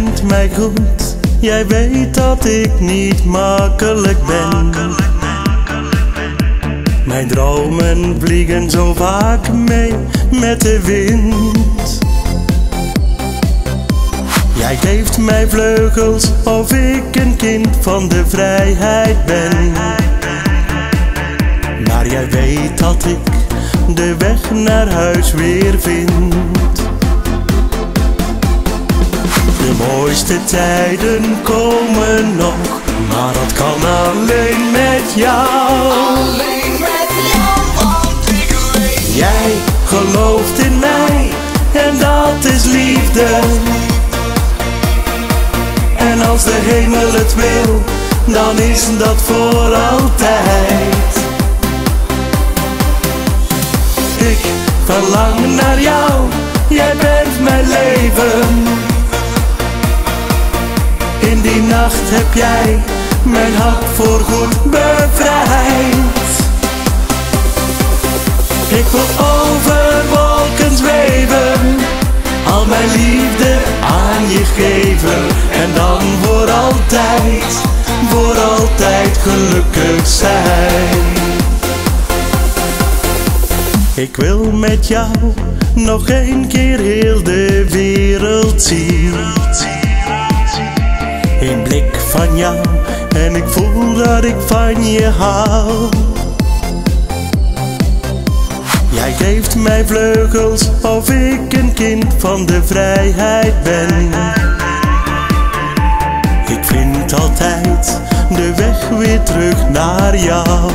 kent mij goed, jij weet dat ik niet makkelijk ben. Mijn dromen vliegen zo vaak mee met de wind. Jij geeft mij vleugels of ik een kind van de vrijheid ben. Maar jij weet dat ik de weg naar huis weer vind. De mooiste tijden komen nog, maar dat kan alleen met jou. Alleen met jou, want ik weet. Jij gelooft in mij en dat is liefde. En als de hemel het wil, dan is dat voor altijd. Ik verlang naar jou, jij bent mijn leven. In die nacht heb jij mijn hart voorgoed bevrijd. Ik wil over wolken zweven, al mijn liefde aan je geven. En dan voor altijd gelukkig zijn. Ik wil met jou nog een keer heel de wereld zien. Een blik van jou en ik voel dat ik van je hou. Jij geeft mij vleugels of ik een kind van de vrijheid ben. Ik vind altijd de weg weer terug naar jou.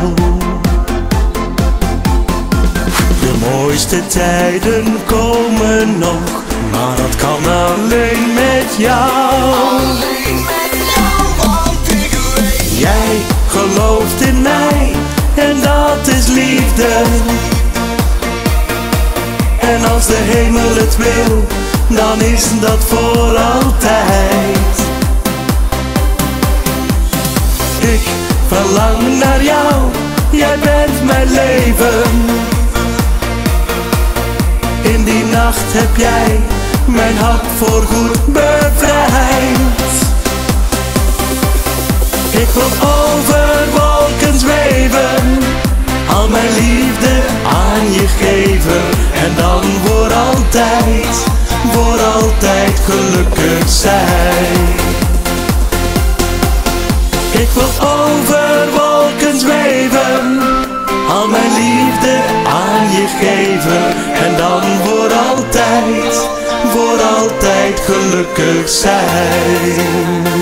De mooiste tijden komen nog, maar dat kan alleen met jou. Alleen met jou, want ik weet. Jij gelooft in mij en dat is liefde. En als de hemel het wil, dan is dat voor altijd. Ik verlang naar jou, jij bent mijn leven. In die nacht heb jij mijn hart voorgoed bevrijd. Ik wil over wolken zweven, al mijn liefde aan je geven. En dan voor altijd gelukkig zijn. Ik wil over wolken zweven, al mijn liefde aan je geven. En dan voor altijd gelukkig zijn.